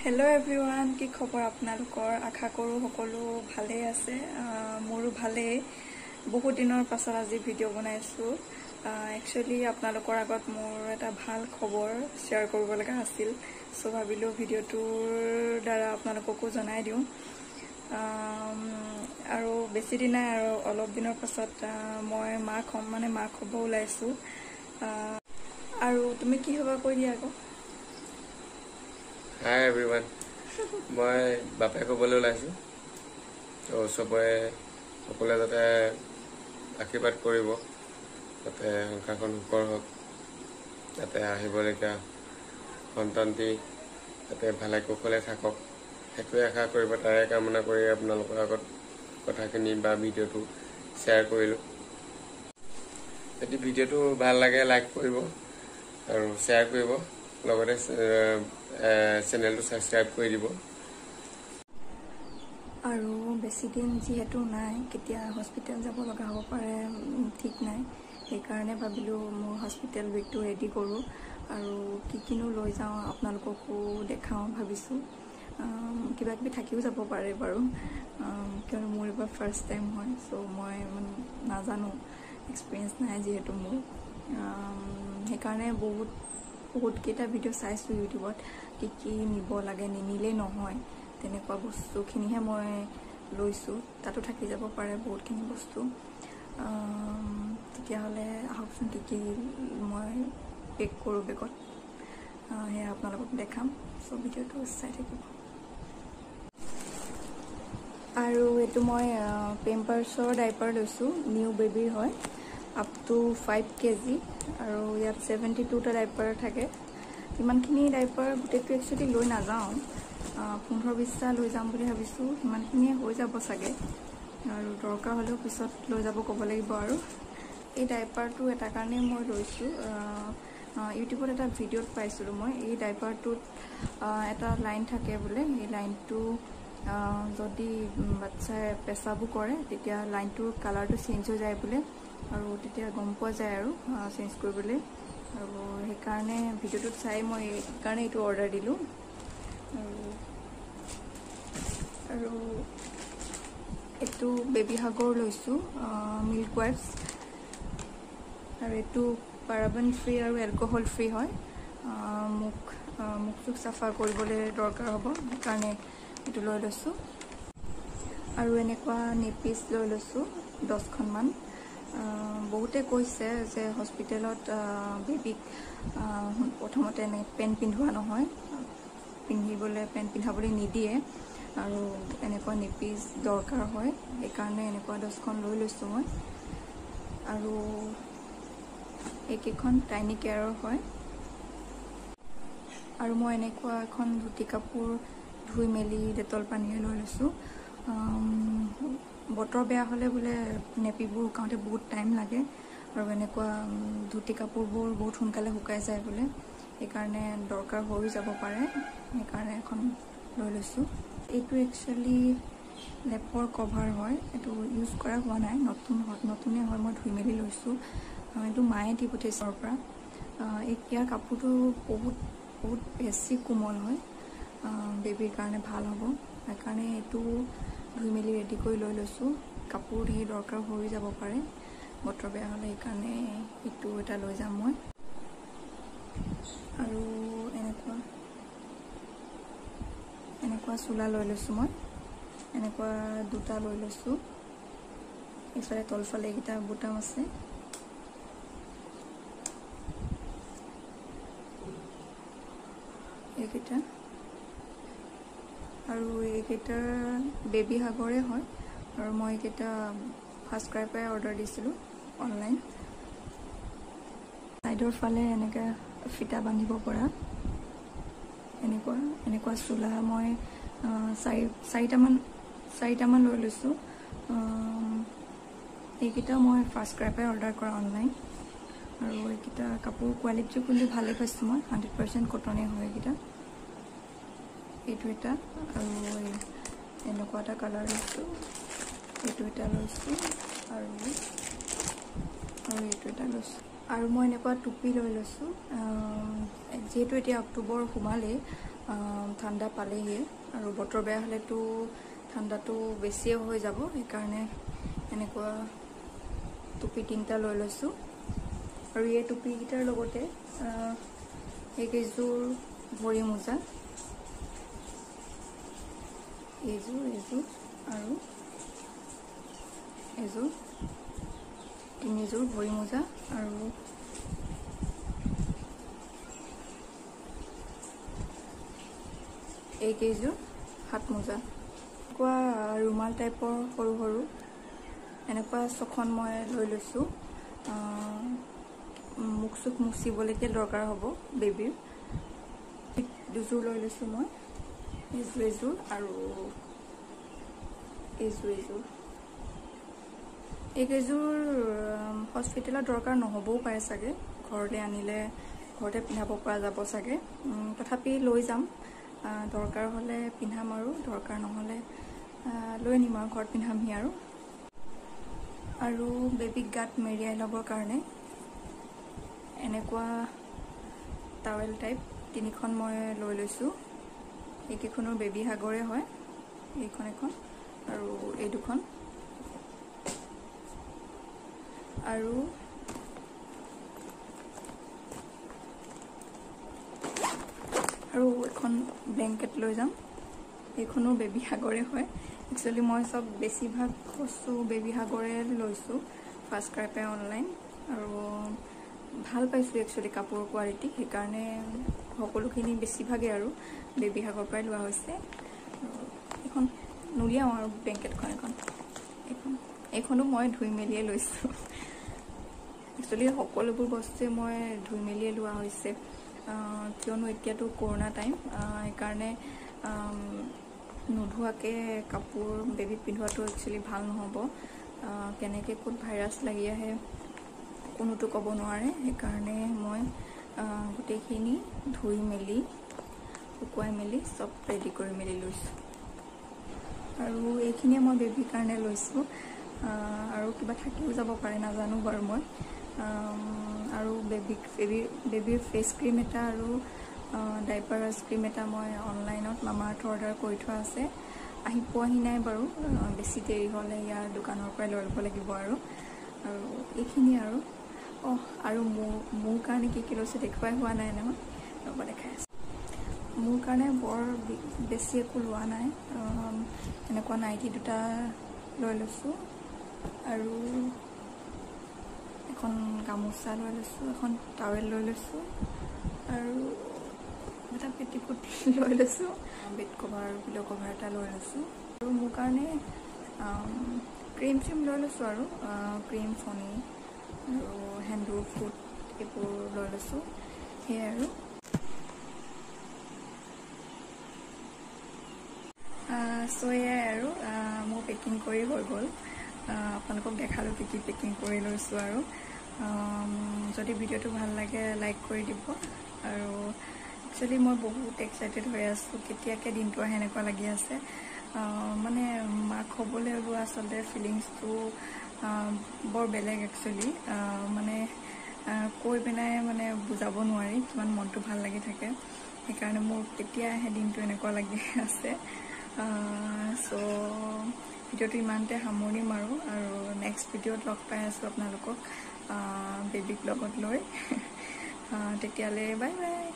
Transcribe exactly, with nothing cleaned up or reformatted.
Hello everyone की खबर आपनालोकर आशा करूँ सकलो भाले आछे मोरो भाले बहुत दिनर पाছত आज भिडिओ बनाइছো एक्चुअली आपनालोकर आगत मोर एटा भाल खबर शेयर करब लगा आसिल सो भाबिलो भिडिओटोर द्वारा आपनालोकको जनाइ दिउ आरो बेसी दिन নাই आरो অলপ দিনৰ পাছত মই মাক হম মানে মাক হ'ব ওলাইছো आरो তুমি কি হবা কৈ দিয়া আকৌ Hi everyone. মই বাপে কবলৈ ওলাইছো তো সবৰে সকলে যাতে আশীৰ্বাদ কৰিব যাতে সংসাৰখন সুখৰ হওক যাতে আহিবলগীয়া সন্তানটি যাতে ভালে কুশলে থাকক সেইটোৱে আশা কৰিব তাৰে কামনা কৰি আপোনালোকৰ আগত কথাখিনি বা ভিডিঅ'টো শ্বেয়াৰ কৰিলো যদি ভিডিঅ'টো ভাল লাগে লাইক কৰিব আৰু শ্বেয়াৰ কৰিব লগতে चैनल तो सब्सक्राइब कर দিব আৰু বেছি দিন যেহেতু নাই কেতিয়া হস্পিটেল যাব লগা হ'ব পাৰে ঠিক নাই এই কাৰণে ভাবিলো মোৰ হস্পিটেল উইকটো ৰেডি কৰো আৰু কি কিনো লৈ যাও আপোনালোককো দেখাও ভাবিছো কিবা কিবি থাকিও যাব পাৰে বাৰু কিয়নো মোৰ এবাৰ ফাৰ্ষ্ট টাইম হয় সো মই নাজানো এক্সপেৰিয়েন্স নাই যেহেতু মোৰ এই কাৰণে বহুত বহুত কেটা ভিডিও চাইছো ইউটিউবত কি কি নিব লাগে নিনিলে নহয় তেনেকুৱা বস্তুখিনিহে মই লৈছো তাতো থাকি যাব পাৰে বহুতখিনি বস্তু তেতিয়া হলে আহকচোন কি কি মই পেক কৰো বেগত হে আপোনালোকক দেখাম সো ভিডিওটো চাই থাকিব আৰু এটো মই পেম্পাৰ্ছৰ ডাইপাৰ লৈছো নিউ বেবিৰ হয় up to five কেজি আৰু ইয়াত seventy-two টা ডাইপাৰ থাকে ইমানখিনি ডাইপাৰ গুটেটো একচুয়ালি লৈ না যাও fifteen twenty টা লৈ যাম বুলি ভাবিছো ইমানখিনি হৈ যাব সাগে আৰু দৰকাৰ হলেও পিছত লৈ যাব ক'ব লাগিব আৰু এই ডাইপাৰটো এটা কাৰণে মই লৈছো ইউটিউবত এটা ভিডিওত পাইছিলো মই এই ডাইপাৰটোত এটা লাইন থাকে বোলে এই লাইনটো যদি বাচ্চাই পেছাবু কৰে তেতিয়া লাইনটোৰ কালাৰটো চেঞ্জ হৈ যায় বোলে আৰু তেতিয়া গম পোৱা যায় আৰু চেঞ্জ কৰিবলৈ আৰু সেই কাৰণে ভিডিওটো চাই মই এই কাৰণে এটো অৰ্ডাৰ দিলো আৰু এটো বেবি হাগৰ লৈছো মিল্ক ওয়াইপস আৰু এটো পাৰাবেন ফ্ৰী আৰু এলকহল ফ্ৰী হয় মুখ মুখটো সাফা কৰিবলৈ দৰকাৰ হ'ব কাৰণে এটো লৈ লৈছো আৰু এনেকুৱা নেপিস লৈ লৈছো ten খন মান বহুতে কৈছে যে হস্পিটেলত বেবিক প্ৰথমতে নে পেন পিন্ধোৱা নহয় পিন্ধিবলৈ পেন পিন্ধাবলৈ নিদিয়ে আৰু এনেকুৱা নিপিস দৰকাৰ হয় এই কাৰণে এনেকুৱা ten খন লৈ লৈছো মই আৰু একেখন টাইনি কেয়াৰৰ হয় আৰু মই এনেকুৱা এখন ধুতি কাপোৰ ধুই মেলি ডেটল পানীৰে লৈ লৈছো বতৰ বেয়া হলে বলে নেপিবোৰ কাউতে বহুত টাইম লাগে আৰু এনেকুৱা ধুতি কাপোৰবোৰ বহুত সোনকালে শুকাই যায় বলে এই কাৰণে দৰকাৰ হৈ যাব পাৰে এই কাৰণে এখন লৈ লৈছো এইটো একচুয়ালি লেপৰ কভাৰ হয় এটো ইউজ কৰা হোৱা নাই নতুন নতুনে হয় মই ধুই মেলি লৈছো এটো মায়ে দি পঠিয়াইছৰ পৰা এই ইয়াৰ কাপোৰটো বহুত বহুত বেছি কোমল হয় বেবিৰ কাৰণে ভাল হ'ব এই কাৰণে এটো ধুই মেলি ৰেডি কৰি লৈ লৈছো কাপোৰ হে দৰকাৰ হৈ যাব পাৰে বতৰ বেয়া হলে এই কাৰণে ইটো এটা লৈ যাম মই আৰু এনেকুৱা এনেকুৱা চুলা লৈ লৈছো মই এনেকুৱা দুটা লৈ লৈছো ইফালে তলফালে এটা বুটাম আছে এইকেইটা আৰু এইকেইটা বেবি হাগৰে হয় আৰু মই এইকেইটা ফাৰ্ষ্ট ক্ৰাই পাই অৰ্ডাৰ দিছিলো অনলাইন সাইডৰ ফালে এনেকা ফিটা বান্ধিব পৰা এনেকুৱা এনেকুৱা চুলা মই চাৰি চাৰিটা মান চাৰিটা মান লৈ লৈছো এইকেইটা মই ফাৰ্ষ্ট ক্ৰাই পাই অৰ্ডাৰ কৰা অনলাইন আৰু এইকেইটা কাপোৰ কোৱালিটি কিন্তু ভালে পাইছো মই one hundred percent কটনে হয় এইকেইটা এইটো এটা আৰু এনেকুৱা এটা কালাৰ লৈছো এইটো এটা লৈছো আৰু আৰু এইটো এটা লৈছো আৰু মই এনেকুৱা টুপি লৈ লৈছো যেহেতু এতিয়া অক্টোবৰ সোমালে ঠাণ্ডা পালেহি আৰু বতৰ বেয়া হ'লেতো ঠাণ্ডাটো বেছিয়ে হৈ যাব সেইকাৰণে এনেকুৱা টুপি তিনিটা লৈ লৈছোঁ আৰু এই টুপিকেইটাৰ লগতে এইকেইযোৰ ভৰি মোজা এইযোৰ এইযোৰ আৰু এইযোৰ তিনিযোৰ ভৰি মোজা আৰু এইকেইযোৰ হাত মোজা এনেকুৱা ৰুমাল টাইপৰ সৰু সৰু এনেকুৱা ছখন মই লৈ লৈছোঁ মুখ চুখ মুচিবলৈকে দৰকাৰ হ'ব বেবীৰ দুযোৰ লৈ লৈছোঁ মই এইযোৰ এইযোৰ আৰু এইযোৰ এইযোৰ এইকেইযোৰ হস্পিটেলত দৰকাৰ নহ'বও পাৰে চাগে ঘৰলৈ আনিলে ঘৰতে পিন্ধাব পৰা যাব চাগে তথাপি লৈ যাম দৰকাৰ হ'লে পিন্ধাম আৰু দৰকাৰ নহ'লে লৈ আনিম আৰু ঘৰত পিন্ধামহি আৰু আৰু বেবীক গাত মেৰিয়াই ল'বৰ কাৰণে এনেকুৱা টাৱেল টাইপ তিনিখন মই লৈ লৈছোঁ এইকেইখনৰ বেবী সাগৰে হয় এইখন এখন আৰু এই দুখন আৰু আৰু এখন ব্লেংকেট লৈ যাম এইখনো বেবী সাগৰে হয় একচুৱেলি মই চব বেছিভাগ বস্তু বেবী সাগৰে লৈছোঁ ফাৰ্ষ্ট ক্ৰাই পাই অনলাইন আৰু ভাল পাইছোঁ একচুৱেলি কাপোৰৰ কোৱালিটি সেইকাৰণে সকলোখিনি বেছিভাগে আৰু বেবী সাগৰ পৰাই লোৱা হৈছে এখন নুলিয়াওঁ আৰু ব্লেংকেটখন এখন এইখন এইখনো মই ধুই মেলিয়ে লৈছোঁ একচুৱেলি সকলোবোৰ বস্তুৱে মই ধুই মেলিয়ে লোৱা হৈছে কিয়নো এতিয়াতো কৰোণা টাইম সেইকাৰণে নোধোৱাকৈ কাপোৰ বেবীক পিন্ধোৱাটো একচুৱেলি ভাল নহ'ব কেনেকৈ ক'ত ভাইৰাছ লাগি আহে কোনোতো ক'ব নোৱাৰে সেইকাৰণে মই গোটেইখিনি ধুই মেলি শুকুৱাই মেলি চব ৰেডি কৰি মেলি লৈছোঁ আৰু এইখিনিয়ে মই বেবীৰ কাৰণে লৈছোঁ আৰু কিবা থাকিও যাব পাৰে নাজানো বাৰু মই আৰু বেবীক বেবী বেবীৰ ফেচ ক্ৰীম এটা আৰু ডাইপাৰ ক্ৰীম এটা মই অনলাইনত মামাআৰ্থ অৰ্ডাৰ কৰি থোৱা আছে আহি পোৱাহি নাই বাৰু বেছি দেৰি হ'লে ইয়াৰ দোকানৰ পৰাই লৈ ল'ব লাগিব আৰু আৰু এইখিনি আৰু অঁ আৰু মোৰ মোৰ কাৰণে কি কি লৈছোঁ দেখুৱাই হোৱা নাই নহয় ৰ'ব দেখাই আছে মোৰ কাৰণে বৰ বেছি একো লোৱা নাই এনেকুৱা নাইটি দুটা লৈ লৈছোঁ আৰু এখন গামোচা লৈ লৈছোঁ এখন টাৱেল লৈ লৈছোঁ আৰু এটা পেটিকোট লৈ লৈছোঁ বেড কভাৰ আৰু পিলো কভাৰ এটা লৈ লৈছোঁ আৰু মোৰ কাৰণে ক্ৰীম চিম লৈ লৈছোঁ আৰু ক্ৰীম ফণি আৰু সেন্দুৰ ফুট এইবোৰ লৈ লৈছোঁ সেয়াই আৰু চ' এয়াই আৰু মোৰ পেকিং কৰি হৈ গ'ল আপোনালোকক দেখালোঁ কি কি পেকিং কৰি লৈছোঁ আৰু যদি ভিডিঅ'টো ভাল লাগে লাইক কৰি দিব আৰু একচুৱেলি মই বহুত এক্সাইটেড হৈ আছোঁ কেতিয়াকৈ দিনটো আহে এনেকুৱা লাগি আছে মানে মাক হ'বলৈ লোৱা আচলতে ফিলিংছটো বৰ বেলেগ একচুৱেলি মানে কৈ পেলাই মানে বুজাব নোৱাৰি কিমান মনটো ভাল লাগি থাকে সেইকাৰণে মোৰ কেতিয়া আহে দিনটো এনেকুৱা লাগি আছে চ' ভিডিঅ'টো ইমানতে সামৰণি মাৰোঁ আৰু নেক্সট ভিডিঅ'ত লগ পাই আছোঁ আপোনালোকক বেবীক লগত লৈ তেতিয়ালৈ বাই বাই